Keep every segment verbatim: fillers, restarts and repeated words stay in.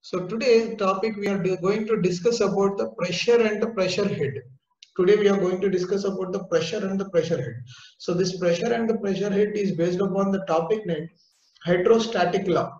So today's topic we are going to discuss about the pressure and the pressure head. Today we are going to discuss about the pressure and the pressure head. So this pressure and the pressure head is based upon the topic named hydrostatic law.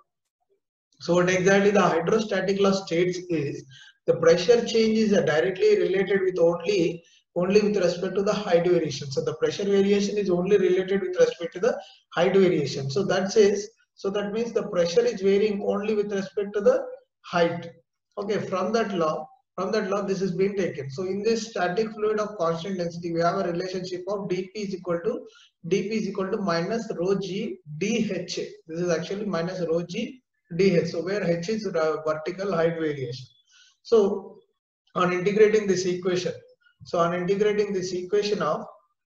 So what exactly the hydrostatic law states is the pressure change is directly related with only only with respect to the height variation. So the pressure variation is only related with respect to the height variation. So that says so that means the pressure is varying only with respect to the height. Okay, from that law, from that law this is being taken. So in this static fluid of constant density, we have a relationship of dP is equal to dP is equal to minus rho g dH. This is actually minus rho g dH. So where h is uh, vertical height variation. So on integrating this equation, so on integrating this equation of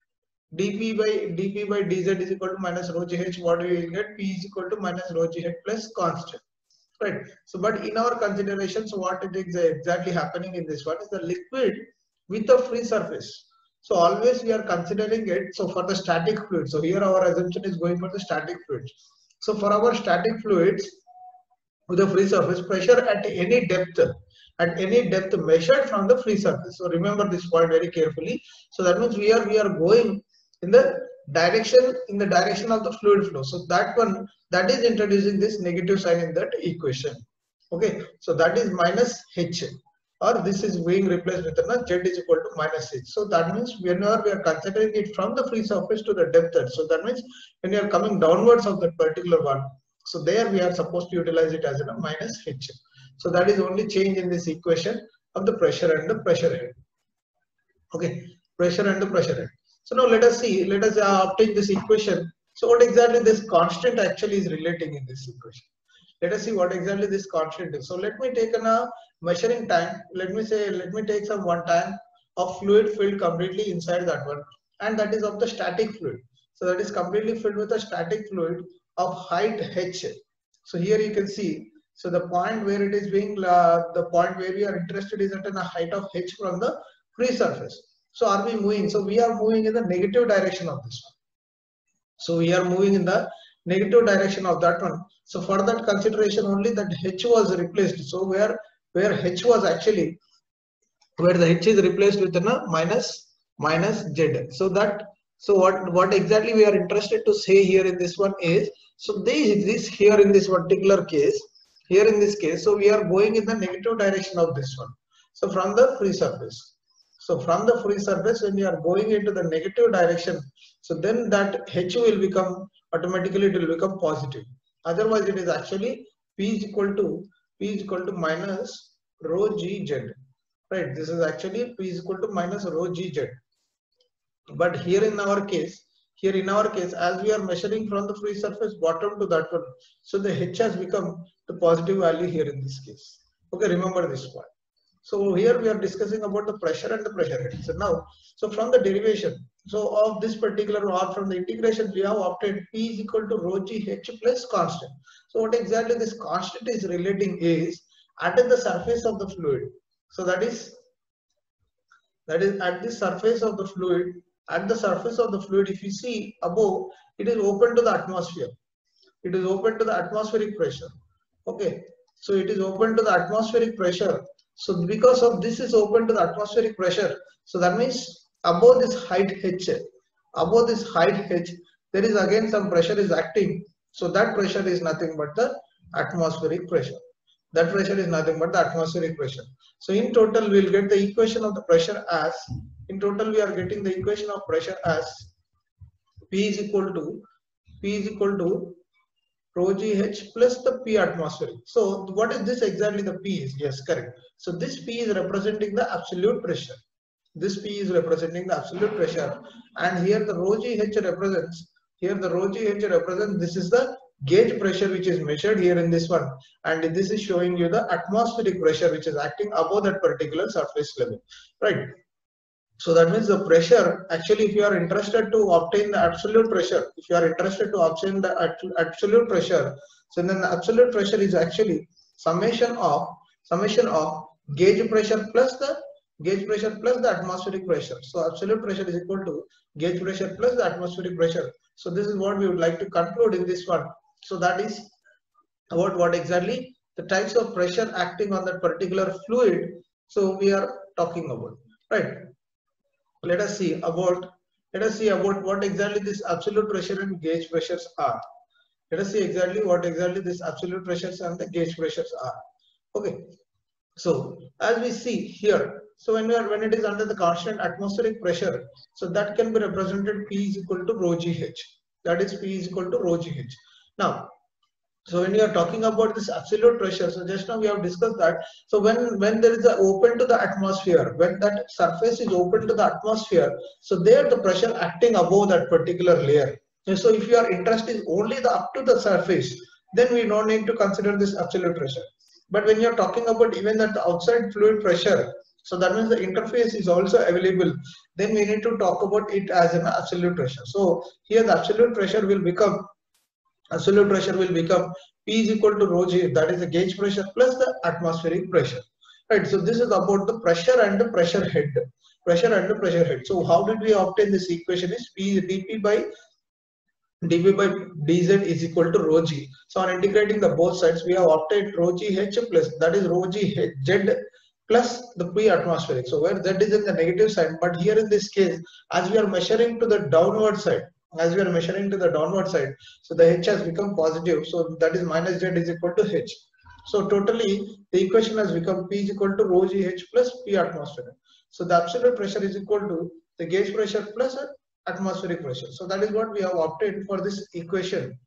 dP by dP by dz is equal to minus rho gh, what we will get? P is equal to minus rho gh plus constant. Right. So, but in our considerations, what it is exactly happening in this one is the liquid with a free surface. So always we are considering it. So for the static fluid, so here our assumption is going for the static fluids. So for our static fluids with a free surface, pressure at any depth, at any depth measured from the free surface. So remember this point very carefully. So that means we are we are going in the direction in the direction of the fluid flow. So that one that is introducing this negative sign in that equation. Okay, so that is minus h, or this is being replaced with a z is equal to minus h. So that means whenever we are considering it from the free surface to the depth, so that means when you are coming downwards of that particular one, so there we are supposed to utilize it as a minus h. So that is only change in this equation of the pressure and the pressure head. Okay, pressure and the pressure head. So now let us see, let us uh, obtain this equation. So what exactly this constant actually is relating in this equation. Let us see what exactly this constant is. So let me take a measuring tank. Let me say, let me take some one tank of fluid filled completely inside that one, and that is of the static fluid. So that is completely filled with a static fluid of height h. So here you can see. So the point where it is being, uh, the point where we are interested is at a height of h from the free surface. So are we moving? So we are moving in the negative direction of this one. So we are moving in the negative direction of that one. So for that consideration only that h was replaced. So where where h was actually where the h is replaced with a minus minus z. So that so what what exactly we are interested to say here in this one is, so this this here in this particular case, here in this case, so we are going in the negative direction of this one. So from the free surface. So from the free surface, when you are going into the negative direction, so then that h will become automatically, it will become positive. Otherwise, it is actually p is equal to p is equal to minus rho gz. Right? This is actually p is equal to minus rho gz. But here in our case, here in our case, as we are measuring from the free surface bottom to that one, so the h has become the positive value here in this case. Okay, remember this point. So here we are discussing about the pressure and the pressure head. So now, so from the derivation, so of this particular or from the integration, we have obtained P is equal to rho g h plus constant. So what exactly this constant is relating is at the surface of the fluid. So that is that is at the surface of the fluid. At the surface of the fluid, if you see above, it is open to the atmosphere. It is open to the atmospheric pressure. Okay, so it is open to the atmospheric pressure. So because of this is open to the atmospheric pressure, so that means above this height h, above this height h, there is again some pressure is acting. So that pressure is nothing but the atmospheric pressure. That pressure is nothing but the atmospheric pressure. So in total, we will get the equation of the pressure as, in total we are getting the equation of pressure as P is equal to, P is equal to rho gh plus the P atmospheric. So what is this exactly? The P is, yes, correct. So this P is representing the absolute pressure. This P is representing the absolute pressure, and here the rho gh represents, here the rho gh represents, this is the gauge pressure which is measured here in this one, and this is showing you the atmospheric pressure which is acting above that particular surface level, right? So that means the pressure, actually if you are interested to obtain the absolute pressure, if you are interested to obtain the absolute pressure, so then the absolute pressure is actually summation of, summation of gauge pressure plus the gauge pressure plus the atmospheric pressure. So absolute pressure is equal to gauge pressure plus the atmospheric pressure. So this is what we would like to conclude in this one. So that is about what exactly the types of pressure acting on that particular fluid. So we are talking about, right? Let us see about, let us see about what exactly this absolute pressure and gauge pressures are. Let us see exactly what exactly this absolute pressures and the gauge pressures are. Okay. So as we see here, so when we are when it is under the constant atmospheric pressure, so that can be represented P is equal to rho G H. That is P is equal to rho G H. Now, so when we are talking about this absolute pressure, so just now we have discussed that. So when when there is a open to the atmosphere, when that surface is open to the atmosphere, so there the pressure acting above that particular layer. And so if your interest is only the up to the surface, then we don't need to consider this absolute pressure. But when you're talking about even that outside fluid pressure, so that means the interface is also available, then we need to talk about it as an absolute pressure. So here the absolute pressure will become, absolute pressure will become P is equal to rho G, that is the gauge pressure plus the atmospheric pressure. Right, so this is about the pressure and the pressure head. Pressure and the pressure head. So how did we obtain this equation? Is P dP by dV by dz is equal to rho G. So on integrating the both sides, we have obtained rho G H plus, that is rho G H Z plus the P atmospheric. So where Z is in the negative side, but here in this case, as we are measuring to the downward side, as we are measuring to the downward side, so the H has become positive. So that is minus Z is equal to H. So totally the equation has become P is equal to rho G H plus P atmospheric. So the absolute pressure is equal to the gauge pressure plus atmospheric pressure. So that is what we have obtained for this equation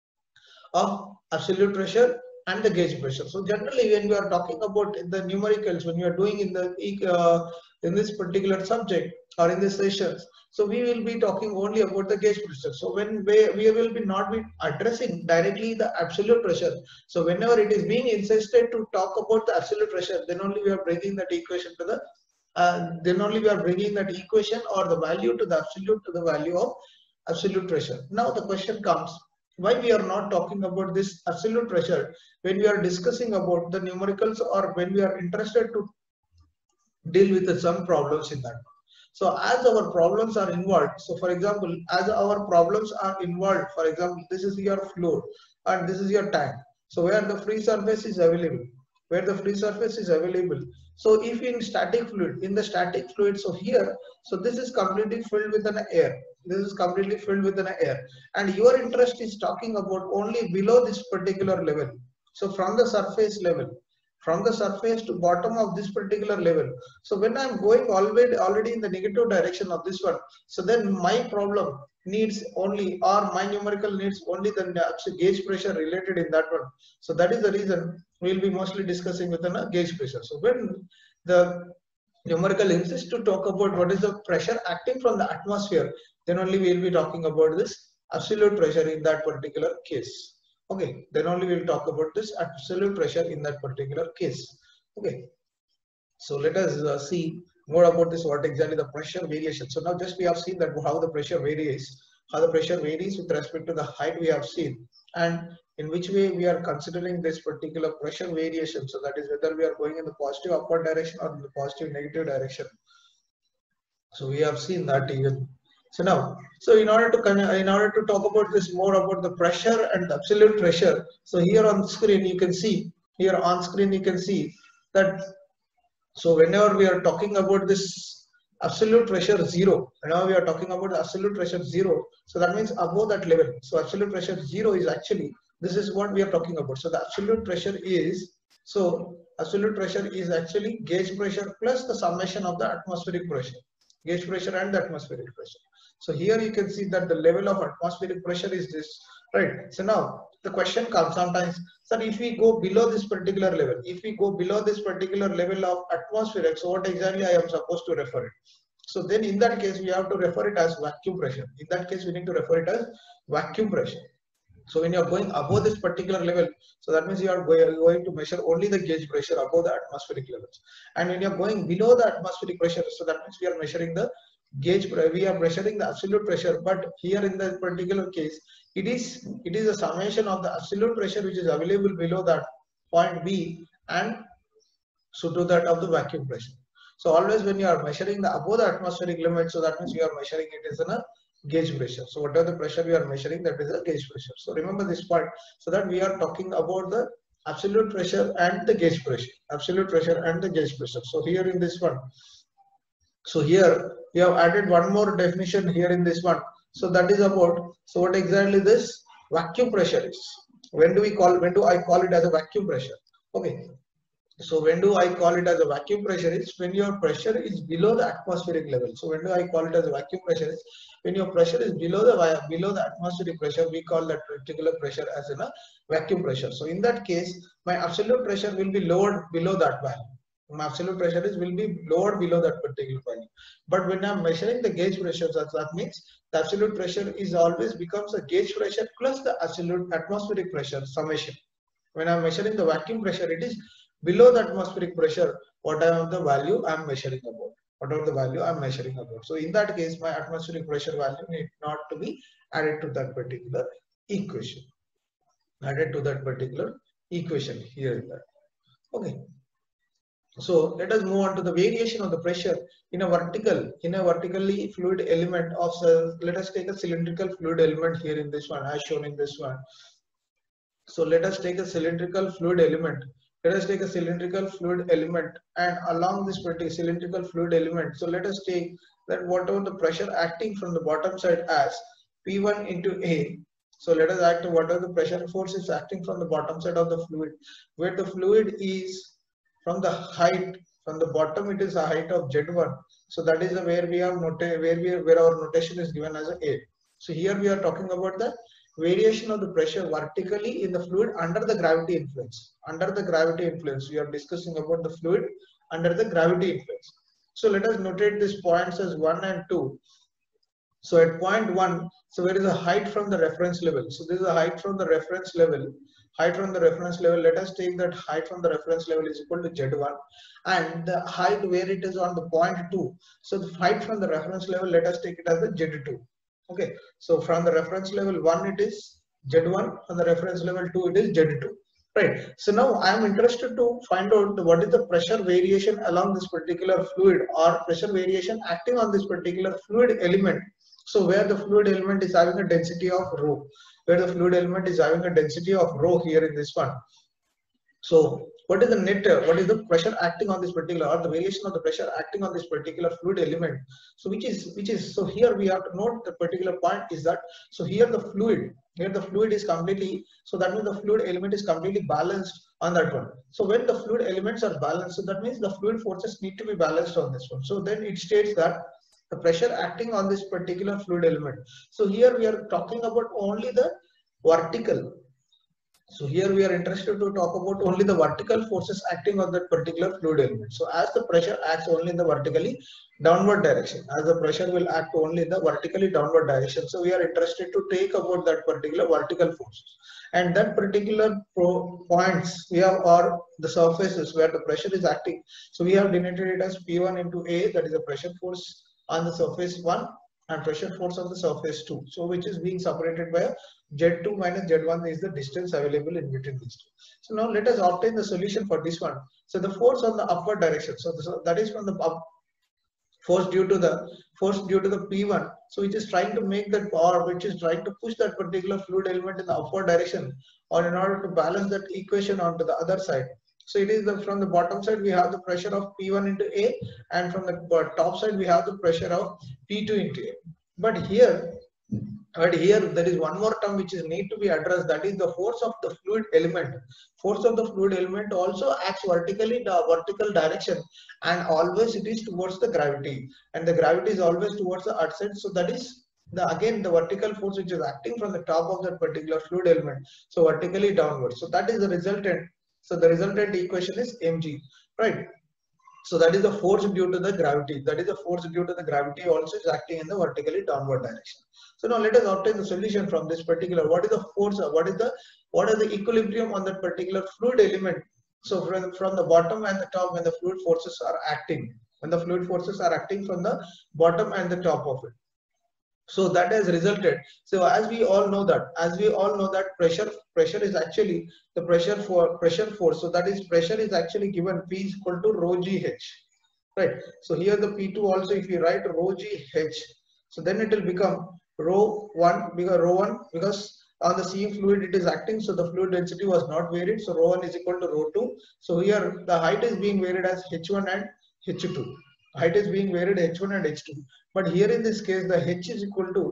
of absolute pressure and the gauge pressure. So generally when we are talking about the numericals, when you are doing in the uh, in this particular subject or in this sessions, so we will be talking only about the gauge pressure. So when we, we will be not be addressing directly the absolute pressure. So whenever it is being insisted to talk about the absolute pressure, then only we are bringing that equation to the Uh, then only we are bringing that equation or the value to the absolute to the value of absolute pressure. Now the question comes, why we are not talking about this absolute pressure when we are discussing about the numericals or when we are interested to deal with some problems in that. So as our problems are involved, so for example, as our problems are involved, for example, this is your floor and this is your tank. So where the free surface is available, where the free surface is available. So if in static fluid, in the static fluid, so here, so this is completely filled with an air. This is completely filled with an air. And your interest is talking about only below this particular level. So from the surface level, from the surface to bottom of this particular level. So when I'm going already, already in the negative direction of this one, so then my problem needs only, or my numerical needs only the gauge pressure related in that one. So that is the reason we'll be mostly discussing with a gauge pressure. So when the numerical insists to talk about what is the pressure acting from the atmosphere, then only we'll be talking about this absolute pressure in that particular case. Okay, then only we'll talk about this absolute pressure in that particular case. Okay, so let us uh, see more about this, what exactly the pressure variation. So now just we have seen that how the pressure varies, how the pressure varies with respect to the height we have seen, and in which way we are considering this particular pressure variation. So that is whether we are going in the positive upward direction or in the positive negative direction. So we have seen that even. So now, so in order to in order to talk about this more about the pressure and the absolute pressure, so here on screen you can see, here on screen you can see that, so whenever we are talking about this absolute pressure zero, whenever we are talking about absolute pressure zero, so that means above that level. So absolute pressure zero is actually, this is what we are talking about. So the absolute pressure is, so absolute pressure is actually gauge pressure plus the summation of the atmospheric pressure, gauge pressure and the atmospheric pressure. So here you can see that the level of atmospheric pressure is this, right? So now the question comes sometimes, sir, if we go below this particular level, if we go below this particular level of atmospheric, so what exactly I am supposed to refer it? So then in that case, we have to refer it as vacuum pressure. In that case, we need to refer it as vacuum pressure. So when you are going above this particular level, so that means you are going to measure only the gauge pressure above the atmospheric levels. And when you are going below the atmospheric pressure, so that means we are measuring the gauge, we are measuring the absolute pressure. But here in the particular case, it is it is a summation of the absolute pressure which is available below that point B and so to that of the vacuum pressure. So always when you are measuring the above the atmospheric limit, so that means you are measuring it as a gauge pressure. So whatever the pressure we are measuring, that is a gauge pressure. So remember this part, so that we are talking about the absolute pressure and the gauge pressure, absolute pressure and the gauge pressure. So here in this one, so here we have added one more definition here in this one. So that is about, so what exactly this vacuum pressure is. When do we call, when do I call it as a vacuum pressure? Okay. So when do I call it as a vacuum pressure is when your pressure is below the atmospheric level. So when do I call it as a vacuum pressure is when your pressure is below the below the atmospheric pressure, we call that particular pressure as in a vacuum pressure. So in that case, my absolute pressure will be lowered below that value. My absolute pressure is will be lowered below that particular value. But when I'm measuring the gauge pressure, that, that means the absolute pressure is always becomes a gauge pressure plus the absolute atmospheric pressure summation. When I'm measuring the vacuum pressure, it is below the atmospheric pressure, whatever the value I'm measuring about, whatever the value I'm measuring about. So in that case, my atmospheric pressure value need not to be added to that particular equation, added to that particular equation here in that. Okay. So let us move on to the variation of the pressure in a vertical, in a vertically fluid element of, uh, let us take a cylindrical fluid element here in this one, as shown in this one. So let us take a cylindrical fluid element. Let us take a cylindrical fluid element, and along this particular cylindrical fluid element, so let us take that whatever the pressure acting from the bottom side as P one into A. So let us act whatever the pressure force is acting from the bottom side of the fluid, where the fluid is from the height, from the bottom it is a height of Z one. So that is where we have noted, where we where our notation is given as a A. So here we are talking about the variation of the pressure vertically in the fluid under the gravity influence. Under the gravity influence, we are discussing about the fluid under the gravity influence. So let us notate these points as one and two. So at point one, so where is the height from the reference level? So this is the height from the reference level. Height from the reference level, let us take that height from the reference level is equal to Z one, and the height where it is on the point two. So the height from the reference level, let us take it as the Z two. Okay, so from the reference level one it is Z one, from the reference level two it is Z two. Right. So now I am interested to find out what is the pressure variation along this particular fluid, or pressure variation acting on this particular fluid element. So where the fluid element is having a density of rho, where the fluid element is having a density of rho here in this one. So what is the net, what is the pressure acting on this particular, or the variation of the pressure acting on this particular fluid element? So which is, which is, so here we have to note the particular point is that, so here the fluid, here the fluid is completely, so that means the fluid element is completely balanced on that one. So when the fluid elements are balanced, so that means the fluid forces need to be balanced on this one. So then it states that the pressure acting on this particular fluid element. So here we are talking about only the vertical. So here we are interested to talk about only the vertical forces acting on that particular fluid element. So as the pressure acts only in the vertically downward direction, as the pressure will act only in the vertically downward direction. So we are interested to take about that particular vertical force. And that particular points we have are the surfaces where the pressure is acting. So we have denoted it as P one into A, that is the pressure force on the surface one, and pressure force on the surface two. So which is being separated by a Z two minus Z one is the distance available in between these two. So now let us obtain the solution for this one. So the force on the upward direction, so, this, so that is from the up, force due to the force due to the P one, so which is trying to make that power, which is trying to push that particular fluid element in the upward direction, or in order to balance that equation onto the other side. So it is the, from the bottom side we have the pressure of P one into A, and from the top side we have the pressure of P two into A. But here, but here there is one more term which is need to be addressed, that is the force of the fluid element. Force of the fluid element also acts vertically in the vertical direction, and always it is towards the gravity, and the gravity is always towards the earth side. So that is the again the vertical force which is acting from the top of that particular fluid element, so vertically downward. So that is the resultant. So the resultant equation is mg, right? So that is the force due to the gravity. That is the force due to the gravity also is acting in the vertically downward direction. So now let us obtain the solution from this particular. What is the force? What is the what is the equilibrium on that particular fluid element? So from, from the bottom and the top, when the fluid forces are acting, when the fluid forces are acting from the bottom and the top of it. So that has resulted. So as we all know that, as we all know that pressure, pressure is actually the pressure for pressure force. So that is pressure is actually given P is equal to rho G H, right? So here the P two also, if you write rho G H, so then it will become rho one, because rho one because on the sea fluid it is acting, so the fluid density was not varied, so rho one is equal to rho two. So here the height is being varied as H one and H two. Height is being varied H one and H two. But here in this case the H is equal to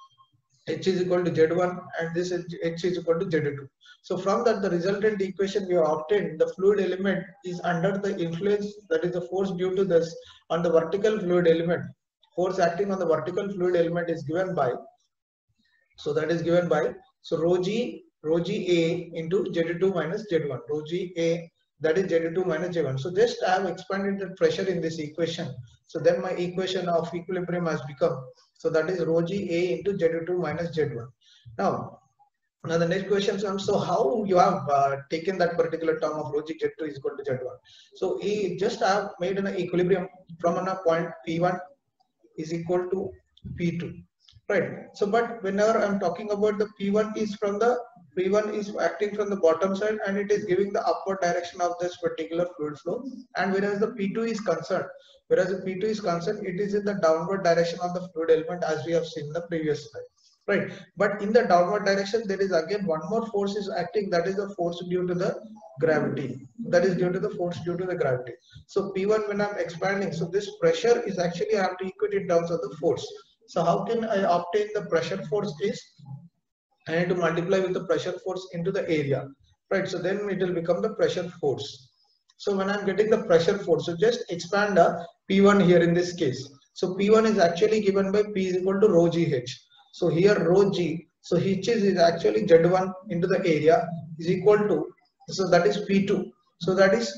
H is equal to Z one and this H is equal to Z two. So from that the resultant equation we have obtained, the fluid element is under the influence, that is the force due to this on the vertical fluid element. Force acting on the vertical fluid element is given by, so that is given by, so rho g, rho g A into Z two minus Z one, rho g A, that is Z two minus Z one. So just I have expanded the pressure in this equation. So then my equation of equilibrium has become, so that is rho g A into Z two minus Z one. Now, now the next question comes, so how you have uh, taken that particular term of rho g Z two is equal to Z one. So he just have made an equilibrium from a point P one is equal to P two. Right. So, but whenever I'm talking about the P one is from the P one is acting from the bottom side and it is giving the upward direction of this particular fluid flow, and whereas the P two is concerned, whereas the P two is concerned, it is in the downward direction of the fluid element as we have seen in the previous slide. Right. But in the downward direction, there is again one more force is acting, that is the force due to the gravity. That is due to the force due to the gravity. So P one, when I'm expanding, so this pressure is actually I have to equate in terms of the force. So how can I obtain the pressure force is I need to multiply with the pressure force into the area, right? So then it will become the pressure force. So when I'm getting the pressure force, so just expand the P one here in this case. So P one is actually given by P is equal to rho g H. So here rho g, so H is actually Z one into the area is equal to, so that is P two. So that is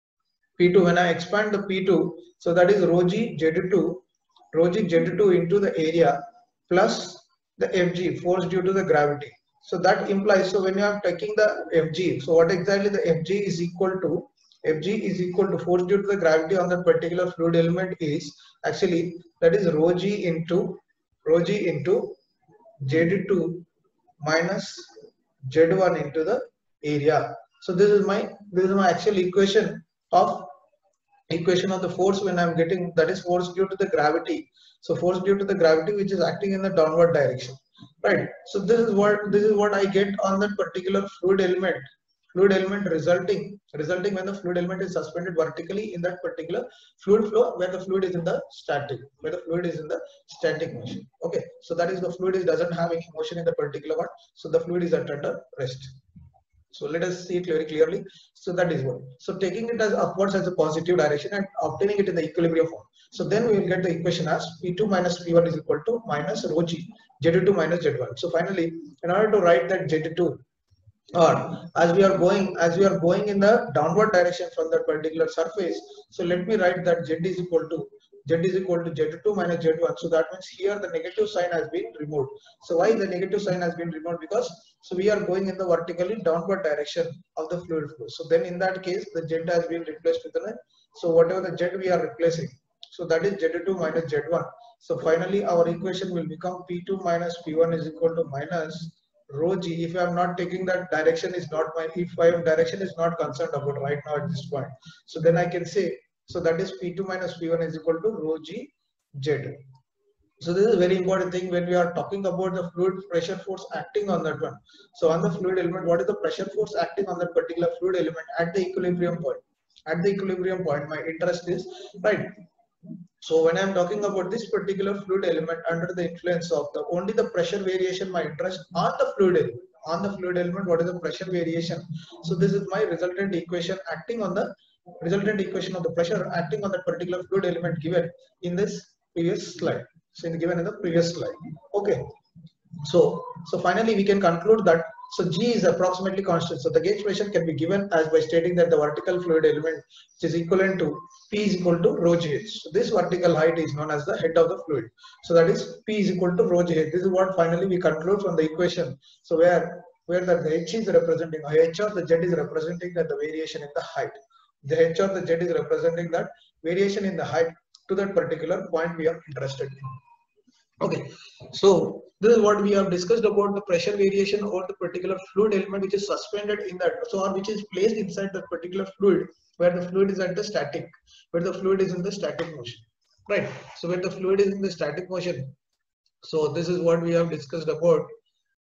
P two. When I expand the P two, so that is rho g Z two, rho g Z two into the area plus the F G, force due to the gravity. So that implies, so when you are taking the F G, so what exactly the F G is equal to, F G is equal to force due to the gravity on that particular fluid element is actually, that is rho g into, rho g into Z two minus Z one into the area. So this is my, this is my actual equation of equation of the force when I'm getting, that is force due to the gravity. So force due to the gravity which is acting in the downward direction, right? So this is what, this is what I get on that particular fluid element, fluid element resulting, resulting when the fluid element is suspended vertically in that particular fluid flow where the fluid is in the static, where the fluid is in the static motion. Okay, so that is the fluid is doesn't have any motion in the particular one, so the fluid is at under rest. So let us see it very clearly. So that is what. So taking it as upwards as a positive direction and obtaining it in the equilibrium form. So then we will get the equation as P two minus P one is equal to minus rho g, Z two minus Z one. So finally, in order to write that Z two, or as we are going, as we are going in the downward direction from that particular surface, so let me write that Z is equal to, Z is equal to Z two minus Z one. So that means here the negative sign has been removed. So why the negative sign has been removed? Because so we are going in the vertically downward direction of the fluid flow. So then in that case the Z has been replaced with an, so whatever the Z we are replacing, so that is Z two minus Z one. So finally our equation will become P two minus P one is equal to minus rho g. If I am not taking that direction is not my, if I am direction is not concerned about right now at this point, so then I can say, so that is P two minus P one is equal to rho g Z. So this is a very important thing when we are talking about the fluid pressure force acting on that one. So on the fluid element, what is the pressure force acting on that particular fluid element at the equilibrium point? At the equilibrium point, my interest is, right? So when I am talking about this particular fluid element under the influence of the only the pressure variation, my interest on the fluid element, on the fluid element, what is the pressure variation? So this is my resultant equation acting on the resultant equation of the pressure acting on that particular fluid element given in this previous slide. So in given in the previous slide. Okay. So so finally we can conclude that so G is approximately constant. So the gauge pressure can be given as by stating that the vertical fluid element which is equivalent to P is equal to rho G H. So this vertical height is known as the head of the fluid. So that is P is equal to rho G H. This is what finally we conclude from the equation. So where where the H is representing, H or the Z is representing that the variation in the height. The H or the Z is representing that variation in the height to that particular point we are interested in. Okay, so this is what we have discussed about the pressure variation or the particular fluid element which is suspended in that, so or which is placed inside that particular fluid where the fluid is at the static, where the fluid is in the static motion, right? So when the fluid is in the static motion, so this is what we have discussed about